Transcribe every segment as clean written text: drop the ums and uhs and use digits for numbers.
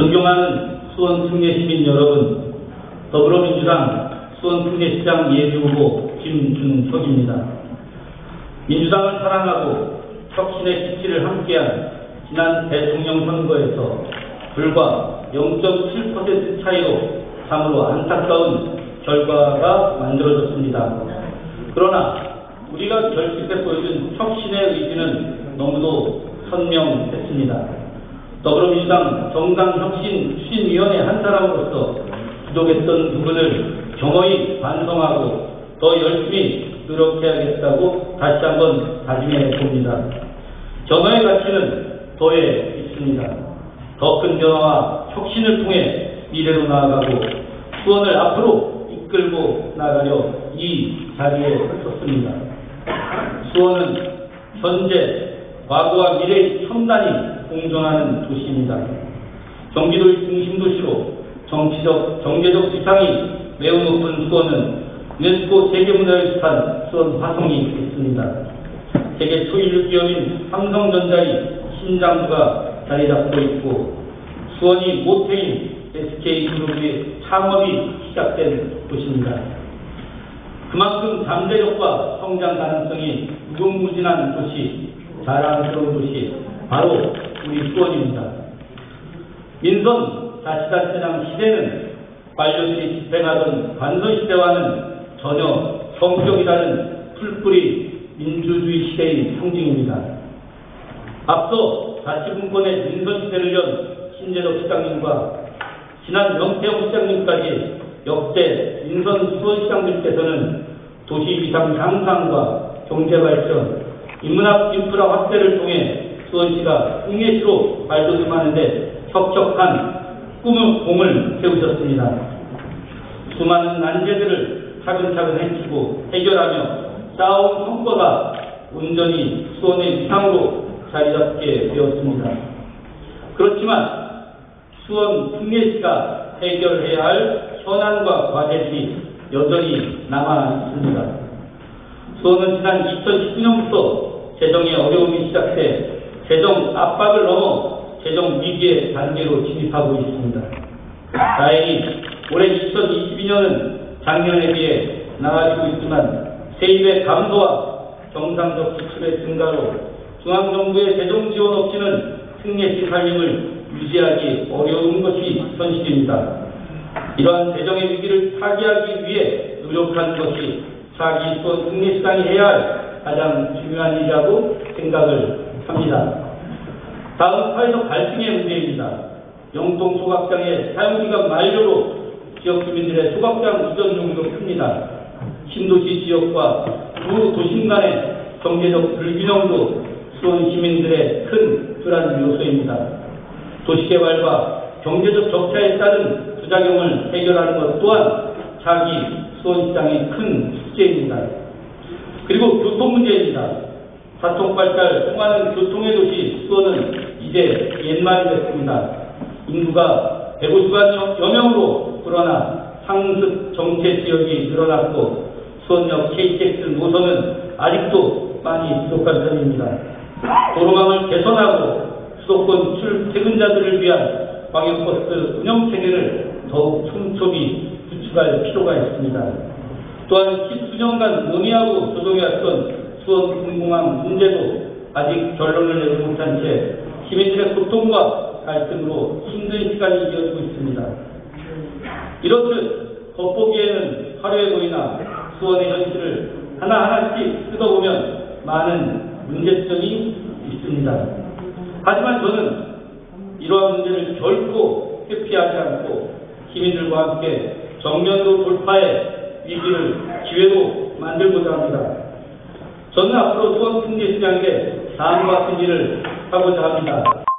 존경하는 수원 특례시민 여러분, 더불어민주당 수원 특례시장 예비후보 김준석입니다. 민주당을 사랑하고 혁신의 기치를 함께한 지난 대통령 선거에서 불과 0.7% 차이로 참으로 안타까운 결과가 만들어졌습니다. 그러나 우리가 결집해 보여준 혁신의 의지는 너무도 선명했습니다. 더불어민주당 정당혁신 추진위원회 한 사람으로서 부족했던 부분을 겸허히 반성하고 더 열심히 노력해야겠다고 다시 한번 다짐해 봅니다. 변화의 가치는 더해 있습니다. 더 큰 변화와 혁신을 통해 미래로 나아가고 수원을 앞으로 이끌고 나가려 이 자리에 섰습니다. 수원은 현재, 과거와 미래의 첨단이 공존하는 도시입니다. 경기도의 중심도시로 정치적, 경제적 지상이 매우 높은 수원은 유네스코 세계문화유산 수원 화성이 있습니다. 세계 초일류 기업인 삼성전자의 신장부가 자리 잡고 있고 수원이 모태인 SK그룹의 창업이 시작된 곳입니다. 그만큼 잠재력과 성장 가능성이 무궁무진한 도시, 자랑스러운 도시, 바로 우리 수원입니다. 민선 자치단체장 시대는 관료들이 집행하던 관선시대와는 전혀 성격이 다른 풀뿌리 민주주의 시대의 상징입니다. 앞서 자치분권의 민선시대를 연 신재덕 시장님과 지난 명태영 시장님까지 역대 민선 수원시장들께서는 도시 위상 향상과 경제발전, 인문학 인프라 확대를 통해 수원시가 특례시로 발돋움하는데 척척한 꿈을 세우셨습니다. 수많은 난제들을 차근차근 해치고 해결하며 쌓아온 성과가 온전히 수원의 위상으로 자리잡게 되었습니다. 그렇지만 수원 특례시가 해결해야 할 현안과 과제들이 여전히 남아 있습니다. 수원은 지난 2019년부터 재정의 어려움이 시작돼 재정 압박을 넘어 재정 위기의 단계로 진입하고 있습니다. 다행히 올해 2022년은 작년에 비해 나아지고 있지만 세입의 감소와 경상적 지출의 증가로 중앙정부의 재정 지원 없이는 특례시 살림을 유지하기 어려운 것이 현실입니다. 이러한 재정의 위기를 타개하기 위해 노력하는 것이 차기 수원 특례시장이 해야 할 가장 중요한 일이라고 생각을 합니다. 다음 사회적 갈등의 문제입니다. 영동 소각장의 사용기간 만료로 지역 주민들의 소각장 이전용도 큽니다. 신도시 지역과 구도심 간의 경제적 불균형도 수원 시민들의 큰 불안 요소입니다. 도시개발과 경제적 적자에 따른 부작용을 해결하는 것 또한 차기 수원시장의 큰 숙제입니다. 그리고 교통 문제입니다. 사통발달 통하는 교통의 도시 수원은 이제 옛말이 됐습니다. 인구가 150만여 명으로 불어나 상습 정체 지역이 늘어났고 수원역 KTX 노선은 아직도 많이 부족한 편입니다. 도로망을 개선하고 수도권 출퇴근자들을 위한 광역버스 운영체계를 더욱 촘촘히 구축할 필요가 있습니다. 또한 10수년간 논의하고 조정해왔던 수원 군공항 문제도 아직 결론을 내지 못한 채 시민들의 고통과 갈등으로 힘든 시간이 이어지고 있습니다. 이렇듯 겉보기에는 하루에 보이나 수원의 현실을 하나하나씩 뜯어보면 많은 문제점이 있습니다. 하지만 저는 이러한 문제를 결코 회피하지 않고 시민들과 함께 정면으로 돌파해 위기를 기회로 만들고자 합니다. 저는 앞으로 수원 특례시장에게 다음과 같은 일을 하고자 합니다.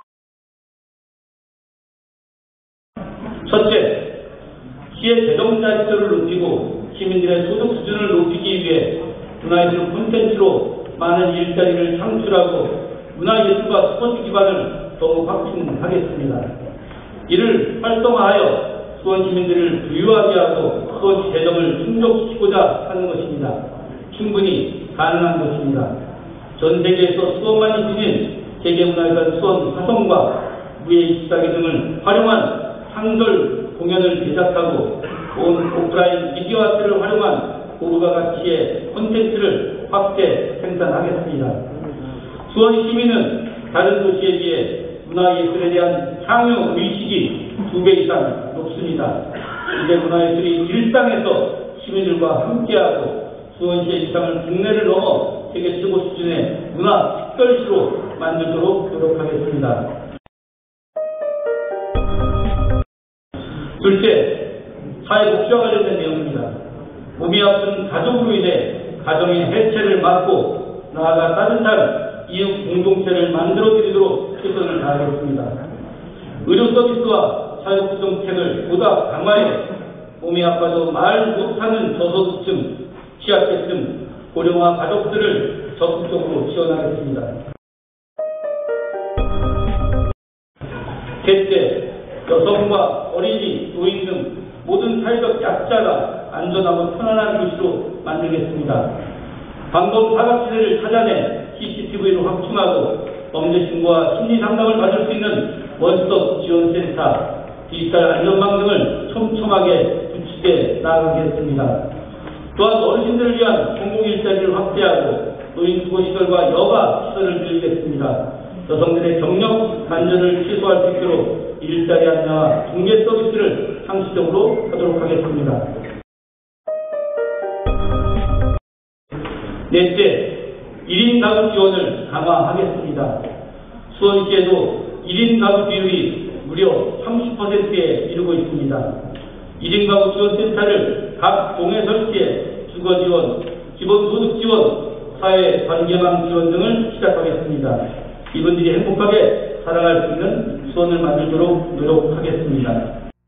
첫째, 시의 재정 자립도를 높이고 시민들의 소득 수준을 높이기 위해 문화예술 콘텐츠로 많은 일자리를 창출하고 문화예술과 스포츠 기반을 더욱 확충하겠습니다. 이를 활성화하여 수원 시민들을 부유하게 하고 수원 재정을 충족시키고자 하는 것입니다. 충분히 가능한 것입니다. 전 세계에서 수원만이 지닌 세계문화유산 수원 화성과 무예24기 등을 활용한 상설 공연을 제작하고 오프라인 미디어아트를 활용한 고부가 가치의 콘텐츠를 확대 생산하겠습니다. 수원 시민은 다른 도시에 비해 문화예술에 대한 향유 의식이 2배 이상 높습니다. 이제 문화예술이 일상에서 시민들과 함께하고 수원시의 이상을 국내를 넘어 세계 최고 수준의 문화 특별시로 만들도록 노력하겠습니다. 둘째, 사회복지와 관련된 내용입니다. 몸이 아픈 가족으로 인해 가정의 해체를 막고 나아가 따뜻한 이웃 공동체를 만들어드리도록 최선을 다하겠습니다. 의료 서비스와 사회복지 정책을 보다 강화해 몸이 아파도 말 못하는 저소득층, 취약계층, 고령화 가족들을 적극적으로 지원하겠습니다. 셋째, 여성과 어린이, 노인 등 모든 사회적 약자가 안전하고 편안한 도시로 만들겠습니다. 방법 사각지대를 찾아내 CCTV로 확충하고 범죄 신고와 심리 상담을 받을 수 있는 원스톱 지원센터, 디지털 안전망 등을 촘촘하게 구축해 나아가겠습니다. 또한 어르신들을 위한 공공일자리를 확대하고 노인 수고시설과 여가 시설을 늘리겠습니다. 여성들의 경력 단절을 최소화할 수 있도록 일자리 안내와 중개 서비스를 상시적으로 하도록 하겠습니다. 넷째, 1인 가구 지원을 강화하겠습니다. 수원시에도 1인 가구 비율이 무려 30%에 이르고 있습니다. 1인 가구 지원센터를 각 동에 설치해 주거 지원, 기본소득 지원, 사회 관계망 지원 등을 시작하겠습니다. 이분들이 행복하게 살아갈 수 있는 수원을 만들도록 노력하겠습니다.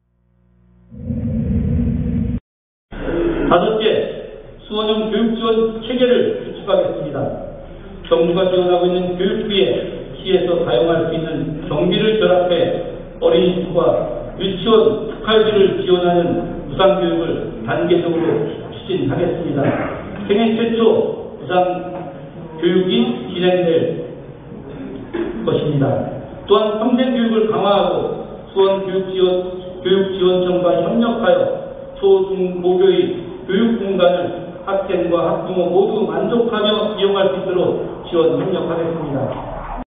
다섯째, 수원형 교육지원 체계를 구축하겠습니다. 정부가 지원하고 있는 교육비에 시에서 사용할 수 있는 경비를 결합해 어린이집과 유치원, 특활비를 지원하는 무상교육을 단계적으로 추진하겠습니다. 생애 최초 무상교육이 진행될 것입니다. 또한 평생교육을 강화하고 수원 교육지원청과 협력하여 초, 중, 고교의 교육공간을 학생과 학부모 모두 만족하며 이용할 수 있도록 지원 협력하겠습니다.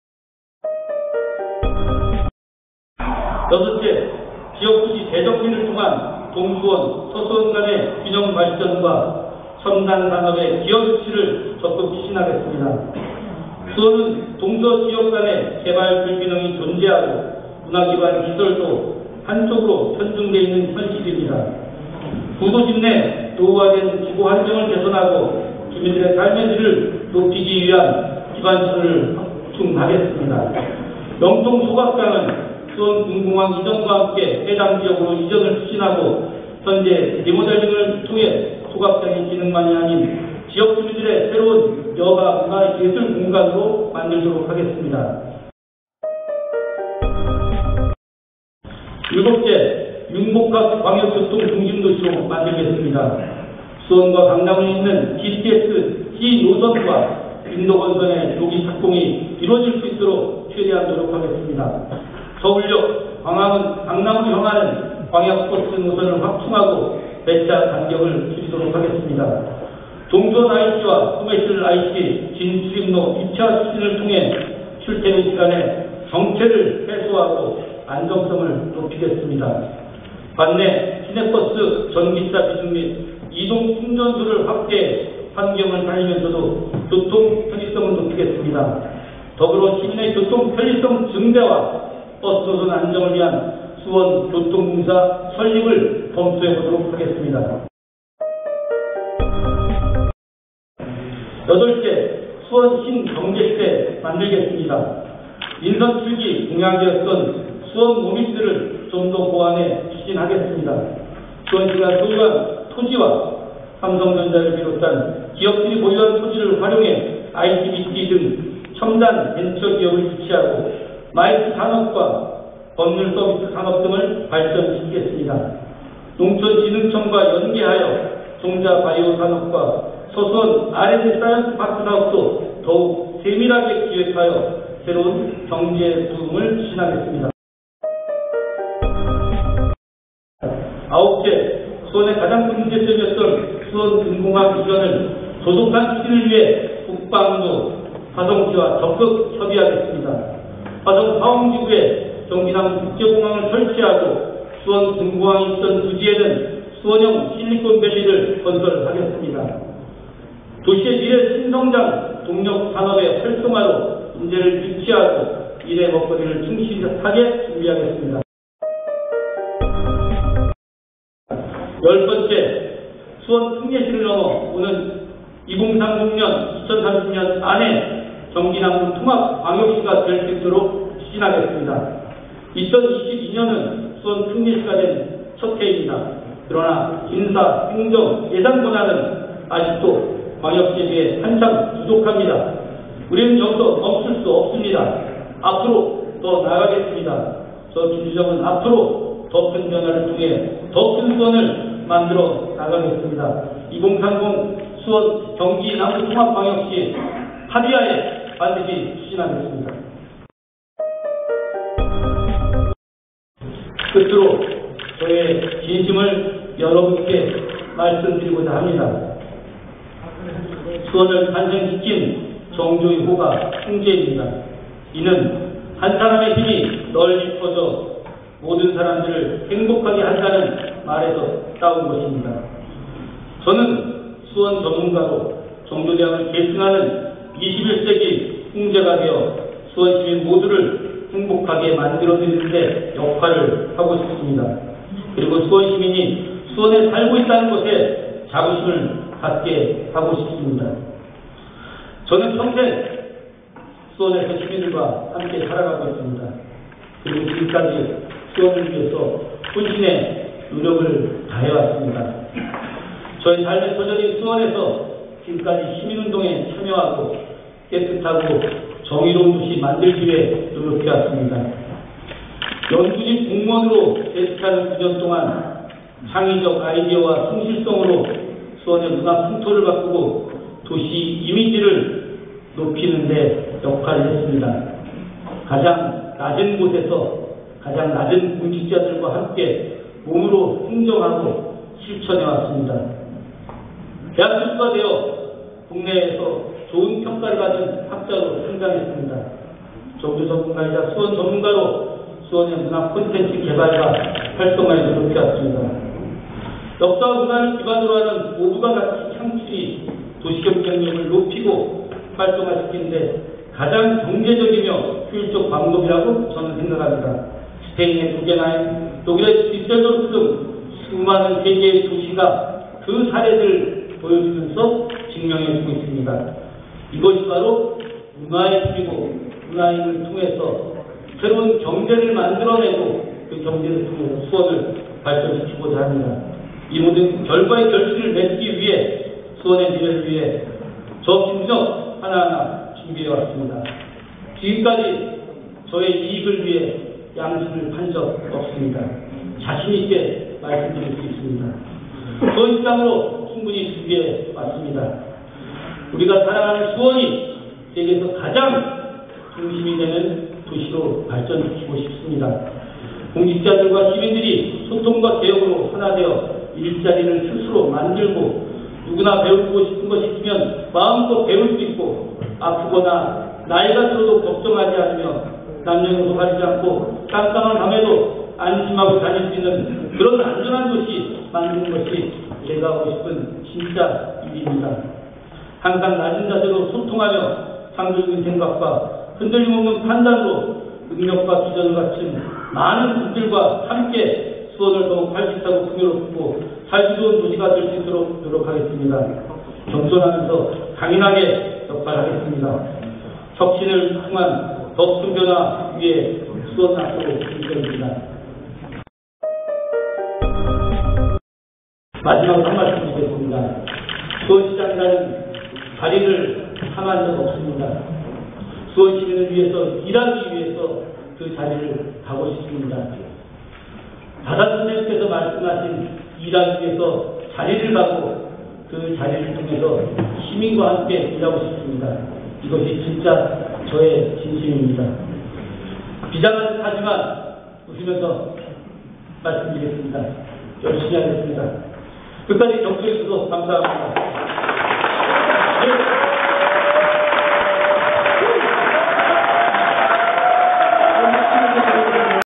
여섯째, 지역도시 재정비를 통한 동수원, 서수원 간의 균형 발전과 첨단 산업의 기업 유치를 적극 추진하겠습니다. 수원은 동서 지역 간의 개발 불균형이 존재하고 문화기반 시설도 한쪽으로 편중되어 있는 현실입니다. 구도심 내 노후화된 지구 환경을 개선하고 주민들의 삶의 질을 높이기 위한 기반시설을 확충하겠습니다. 영통 소각장은 수원 군공항 이전과 함께 해당 지역으로 이전을 추진하고 현재 리모델링을 통해 소각장의 기능만이 아닌 지역 주민들의 새로운 여가 문화 예술 공간으로 만들도록 하겠습니다. 일곱째, 융복합 광역교통 중심도시로 만들겠습니다. 수원과 강남에 있는 GTX C 노선과 인도건선의 조기 착공이 이루어질 수 있도록 최대한 노력하겠습니다. 서울역, 광화문, 강남으로 향하는 광역버스 노선을 확충하고 배차 간격을 줄이도록 하겠습니다. 동선 IC와 코메실 IC 진출입로 2차 추진을 통해 출퇴근 시간에 정체를 해소하고 안정성을 높이겠습니다. 반내 시내버스 전기차 비중 및 이동 충전소를 확대해 환경을 살리면서도 교통 편의성을 높이겠습니다. 더불어 시민의 교통 편의성 증대와 버스 노선 안정을 위한 수원 교통공사 설립을 검토해 보도록 하겠습니다. 여덟째, 수원 신경제시대 만들겠습니다. 인선 7기 공약이었던 수원 모미스를 좀 더 보완해 추진하겠습니다. 수원시가 소유한 토지와 삼성전자를 비롯한 기업들이 보유한 토지를 활용해 ITBT 등 첨단 벤처기업을 유치하고 마이트 산업과 법률 서비스 산업 등을 발전시키겠습니다. 농촌진흥청과 연계하여 종자 바이오 산업과 서수원 R&D 사이언스 파크 사업도 더욱 세밀하게 기획하여 새로운 경제 부흥을 추진하겠습니다. 아홉째, 수원의 가장 큰 문제점이었던 수원 근공항 이전을 조속한 추진을 위해 국방부, 화성시와 적극 협의하겠습니다. 화성 화홍지구에 경기남 국제공항을 설치하고 수원 근공항이 있던 부지에는 수원형 실리콘밸리를 건설하겠습니다. 도시의 미래 신성장 동력 산업의 활성화로 인재를 유치하고 미래 먹거리를 충실하게 준비하겠습니다. 10번째, 수원 특례시를 넘어 오는 2030년, 2030년 안에 경기남부 통합광역시가 될 수 있도록 추진하겠습니다. 2022년은 수원 특례시가 된 첫 해입니다. 그러나 인사, 행정, 예산 권한은 아직도 광역시에 비해 한참 부족합니다. 우리는 여기서 멈출 수 없습니다. 앞으로 더 나아가겠습니다. 저 김주정은 앞으로 더 큰 변화를 통해 더 큰 수원을 만들어 나가겠습니다. 2030 수원 경기 남부 통합광역시 합의하에 반드시 추진하겠습니다. 끝으로 저의 진심을 여러분께 말씀드리고자 합니다. 수원을 탄생시킨 정조의 호가 충재입니다. 이는 한 사람의 힘이 널리 퍼져 모든 사람들을 행복하게 한다는 말에서 따온 것입니다. 저는 수원 전문가로 정조대학을 계승하는 21세기 홍제가 되어 수원 시민 모두를 행복하게 만들어드리는 데 역할을 하고 싶습니다. 그리고 수원 시민이 수원에 살고 있다는 것에 자부심을 갖게 하고 싶습니다. 저는 평생 수원에서 시민들과 함께 살아가고 있습니다. 그리고 지금까지 수원을 위해서 혼신의 노력을 다해왔습니다. 저희 삶의 소절이 수원에서 지금까지 시민운동에 참여하고 깨끗하고 정의로운 도시 만들기 위해 노력해왔습니다. 연구직 공무원으로 재직하는 9년 동안 창의적 아이디어와 성실성으로 수원의 문화 풍토를 바꾸고 도시 이미지를 높이는 데 역할을 했습니다. 가장 낮은 곳에서 가장 낮은 공직자들과 함께 몸으로 행정하고 실천해 왔습니다. 대학 교수가 되어 국내에서 좋은 평가를 받은 학자로 성장했습니다. 정조 전문가이자 수원 전문가로 수원의 문화 콘텐츠 개발과 활성화에 노력해왔습니다. 역사와 문화를 기반으로 하는 모두가 같이 창출이 도시경쟁력을 높이고 활성화시키는데 가장 경제적이며 효율적 방법이라고 저는 생각합니다. 스페인의 구겐하임, 독일의 디셀도르프 등 수많은 세계의 도시가 그 사례들을 보여주면서 증명해주고 있습니다. 이것이 바로 문화의 힘이고 문화의 힘을 통해서 새로운 경제를 만들어내고 그 경제를 통해서 수원을 발전시키고자 합니다. 이 모든 결과의 결실을 맺기 위해 수원의 미래를 위해 저 김주정 하나하나 준비해왔습니다. 지금까지 저의 이익을 위해 양심을 판 적 없습니다. 자신있게 말씀드릴 수 있습니다. 저 입장으로 충분히 준비해왔습니다. 우리가 사랑하는 수원이 세계에서 가장 중심이 되는 도시로 발전시키고 싶습니다. 공직자들과 시민들이 소통과 개혁으로 하나 되어 일자리를 스스로 만들고 누구나 배우고 싶은 것이 있으면 마음껏 배울 수 있고 아프거나 나이가 들어도 걱정하지 않으며 남녀노소 가리지 않고 깜깜한 밤에도 안심하고 다닐 수 있는 그런 안전한 도시 만드는 것이 제가 하고 싶은 진짜 일입니다. 항상 낮은 자세로 소통하며 창조적인 생각과 흔들림 없는 판단으로 능력과 비전을 갖춘 많은 분들과 함께 수원을 더욱 활기차고 풍요롭고 살기 좋은 도시가 될 수 있도록 노력하겠습니다. 겸손하면서 강인하게 역할하겠습니다. 혁신을 통한 더 큰 변화 위에 수원 앞으로 인정입니다. 마지막으로 한 말씀 드리겠습니다. 수원시장이라는 자리를 탐한 적 없습니다. 수원 시민을 위해서 일하기 위해서 그 자리를 가고 싶습니다. 다산 선생님께서 말씀하신 일하기 위해서 자리를 가고 그 자리를 통해서 시민과 함께 일하고 싶습니다. 이것이 진짜 저의 진심입니다. 비장하지만 웃으면서 말씀드리겠습니다. 열심히 하겠습니다. 끝까지 격려해 주셔서 감사합니다. 예.